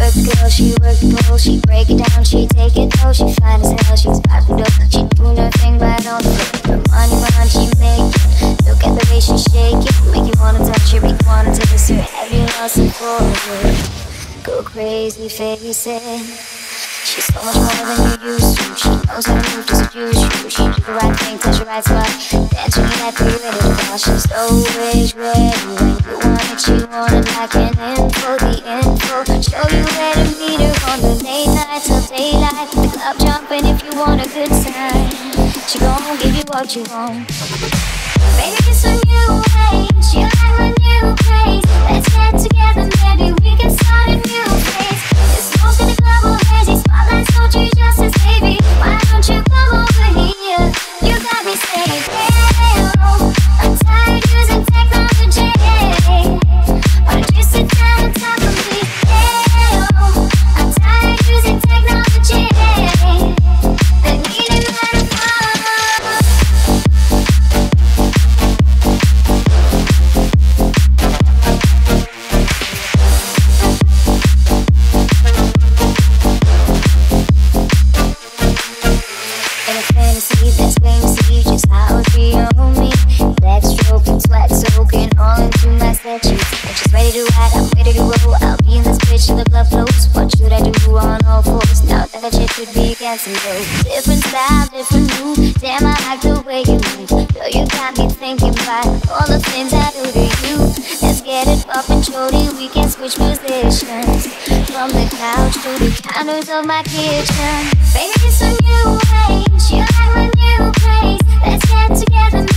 work the girl, she work the pole. She break it down, she take it low. She fine as hell, she's about to do. She doing her thing right on the floor. Her money, she make it. Look at the way she shake it. Make you wanna touch her, make you wanna taste her. Every lost and forward. Go crazy, face it. She's so much more than you used to. She knows how to move to seduce you. She do the right thing, touch the right spot. Then she ain't like you're ready to fall. She's always ready when you want it. She want it like an info, the info. Show you where to meet her on the late night till daylight. The club jumping if you want a good time. She gon' give you what you want. Baby, it's a new age. You like my new craze. Let's get together, maybe we can start a new phase. There's smoke in the club already. Spotlights don't you justice, baby. Why don't you come over here? You got me saying, hey, oh, I'm tired using technology. Why don't you sit down and talk to me? Hey, oh, I'm tired using technology. I need it right now. Different style, different move. Damn, I like the way you move. Girl, you got me thinking about all the things I do to you. Let's get it up and shorty, we can switch positions. From the couch to the counters of my kitchen. Baby, it's a new age. You like my new craze. Let's get together.